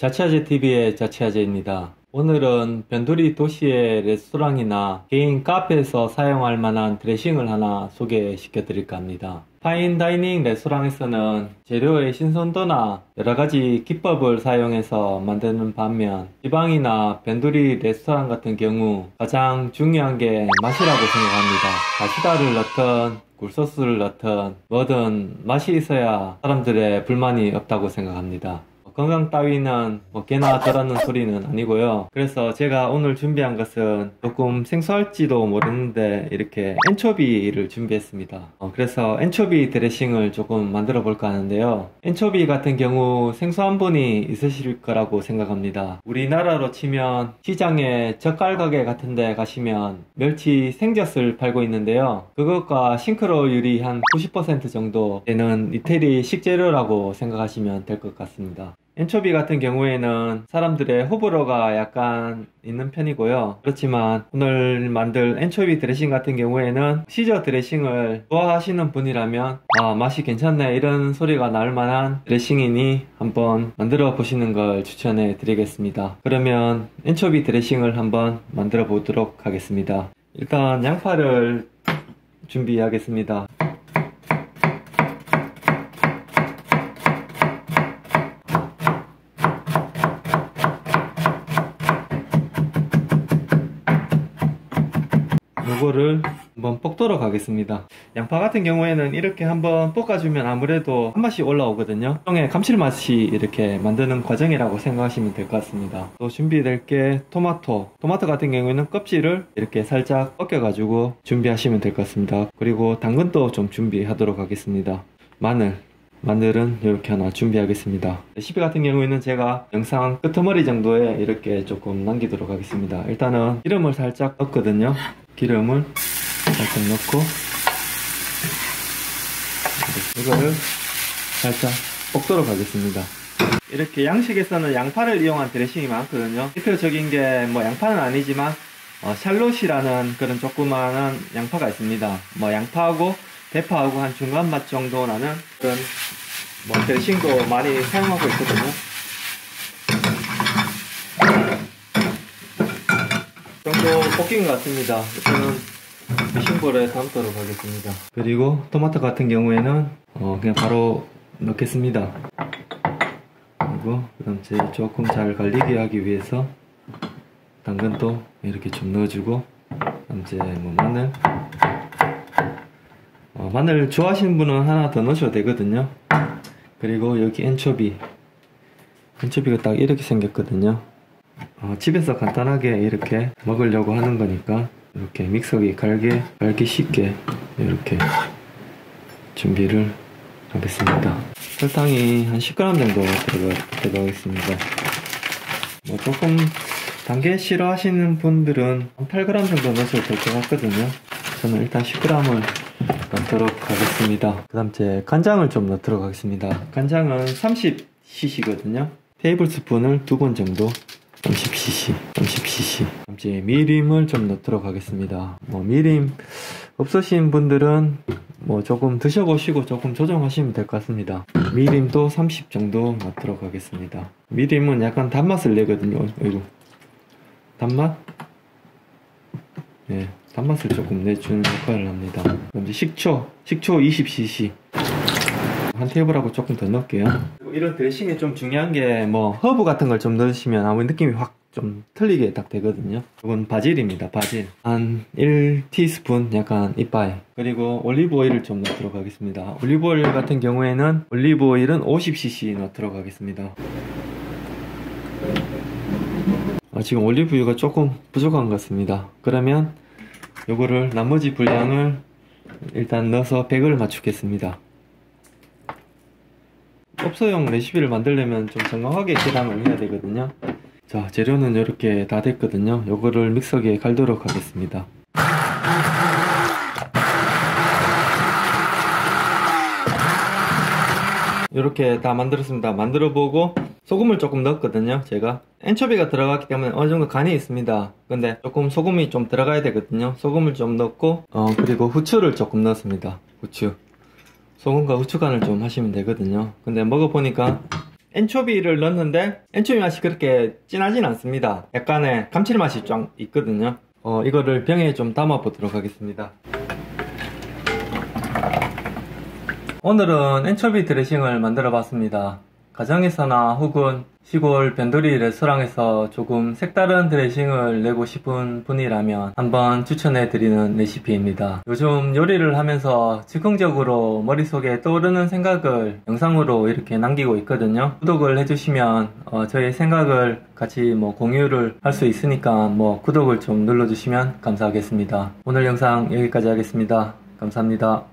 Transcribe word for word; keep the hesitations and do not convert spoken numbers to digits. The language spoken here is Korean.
자취아재티비의 자취아재입니다. 오늘은 변두리 도시의 레스토랑이나 개인 카페에서 사용할 만한 드레싱을 하나 소개시켜 드릴까 합니다. 파인다이닝 레스토랑에서는 재료의 신선도나 여러가지 기법을 사용해서 만드는 반면 지방이나 변두리 레스토랑 같은 경우 가장 중요한 게 맛이라고 생각합니다. 다시다를 넣든 굴소스를 넣든 뭐든 맛이 있어야 사람들의 불만이 없다고 생각합니다. 건강 따위는 뭐 개나 더라는 소리는 아니고요. 그래서 제가 오늘 준비한 것은 조금 생소할지도 모르는데 이렇게 엔초비를 준비했습니다. 어, 그래서 엔초비 드레싱을 조금 만들어 볼까 하는데요. 엔초비 같은 경우 생소한 분이 있으실 거라고 생각합니다. 우리나라로 치면 시장에 젓갈 가게 같은 데 가시면 멸치 생젓을 팔고 있는데요. 그것과 싱크로율이 한 구십 퍼센트 정도 되는 이태리 식재료라고 생각하시면 될 것 같습니다. 엔초비 같은 경우에는 사람들의 호불호가 약간 있는 편이고요. 그렇지만 오늘 만들 엔초비 드레싱 같은 경우에는 시저 드레싱을 좋아하시는 분이라면 아 맛이 괜찮네 이런 소리가 나올 만한 드레싱이니 한번 만들어 보시는 걸 추천해 드리겠습니다. 그러면 엔초비 드레싱을 한번 만들어 보도록 하겠습니다. 일단 양파를 준비하겠습니다. 이거를 한번 볶도록 하겠습니다. 양파 같은 경우에는 이렇게 한번 볶아주면 아무래도 한 맛이 올라오거든요. 일종의 감칠맛이 이렇게 만드는 과정이라고 생각하시면 될 것 같습니다. 또 준비될 게 토마토 토마토 같은 경우에는 껍질을 이렇게 살짝 벗겨 가지고 준비하시면 될 것 같습니다. 그리고 당근도 좀 준비하도록 하겠습니다. 마늘 마늘은 이렇게 하나 준비하겠습니다. 레시피 같은 경우에는 제가 영상 끄트머리 정도에 이렇게 조금 남기도록 하겠습니다. 일단은 기름을 살짝 넣거든요. 기름을 살짝 넣고 이거를 살짝 볶도록 하겠습니다. 이렇게 양식에서는 양파를 이용한 드레싱이 많거든요. 대표적인 게 뭐 양파는 아니지만 어, 샬롯이라는 그런 조그마한 양파가 있습니다. 뭐 양파하고 대파하고 한 중간 맛 정도 나는 그런 뭐 드레싱도 많이 사용하고 있거든요. 정도 볶인 것 같습니다. 일단은 미싱볼에 담도록 하겠습니다. 그리고 토마토 같은 경우에는 어 그냥 바로 넣겠습니다. 그리고 그다음 제 조금 잘 갈리게 하기 위해서 당근도 이렇게 좀 넣어주고 그다음 이제 뭐 마늘 어, 마늘 좋아하시는 분은 하나 더 넣으셔도 되거든요. 그리고 여기 엔초비 엔초비가 딱 이렇게 생겼거든요. 어, 집에서 간단하게 이렇게 먹으려고 하는 거니까 이렇게 믹서기 갈게 갈기 쉽게 이렇게 준비를 하겠습니다. 설탕이 한 십 그램 정도 들어가, 들어가겠습니다. 뭐 조금 단게 싫어하시는 분들은 한 팔 그램 정도 넣으셔도 될 것 같거든요. 저는 일단 십 그램을 넣도록 하겠습니다. 그 다음 제 간장을 좀 넣도록 하겠습니다. 간장은 삼십 씨씨거든요. 테이블 스푼을 두 번 정도 삼십 씨씨 삼십 씨씨 이제 미림을 좀 넣도록 하겠습니다. 뭐 미림 없으신 분들은 뭐 조금 드셔보시고 조금 조정하시면 될 것 같습니다. 미림도 삼십 정도 넣도록 하겠습니다. 미림은 약간 단맛을 내거든요. 아이고 단맛? 네, 단맛을 조금 내주는 역할을 합니다. 그럼 이제 식초 식초 이십 씨씨 한 테이블하고 조금 더 넣을게요. 이런 드레싱이 좀 중요한 게 뭐 허브 같은 걸 좀 넣으시면 아무 느낌이 확 좀 틀리게 딱 되거든요. 이건 바질입니다. 바질 한 일 티스푼 약간 이빠이. 그리고 올리브 오일을 좀 넣도록 하겠습니다. 올리브 오일 같은 경우에는 올리브 오일은 오십 씨씨 넣도록 하겠습니다. 아, 지금 올리브유가 조금 부족한 것 같습니다. 그러면 요거를 나머지 분량을 일단 넣어서 백을 맞추겠습니다. 업소용 레시피를 만들려면 좀 정확하게 계량을 해야 되거든요. 자, 재료는 이렇게 다 됐거든요. 요거를 믹서기에 갈도록 하겠습니다. 이렇게 다 만들었습니다. 만들어보고 소금을 조금 넣었거든요. 제가 엔초비가 들어갔기 때문에 어느 정도 간이 있습니다. 근데 조금 소금이 좀 들어가야 되거든요. 소금을 좀 넣고 어 그리고 후추를 조금 넣었습니다. 후추 소금과 후추 간을 좀 하시면 되거든요. 근데 먹어보니까 엔초비를 넣었는데 엔초비 맛이 그렇게 진하진 않습니다. 약간의 감칠맛이 좀 있거든요. 어, 이거를 병에 좀 담아 보도록 하겠습니다. 오늘은 엔초비 드레싱을 만들어 봤습니다. 가정에서나 혹은 시골 변두리 레스토랑에서 조금 색다른 드레싱을 내고 싶은 분이라면 한번 추천해 드리는 레시피입니다. 요즘 요리를 하면서 즉흥적으로 머릿속에 떠오르는 생각을 영상으로 이렇게 남기고 있거든요. 구독을 해주시면 어, 저의 생각을 같이 뭐 공유를 할 수 있으니까 뭐 구독을 좀 눌러주시면 감사하겠습니다. 오늘 영상 여기까지 하겠습니다. 감사합니다.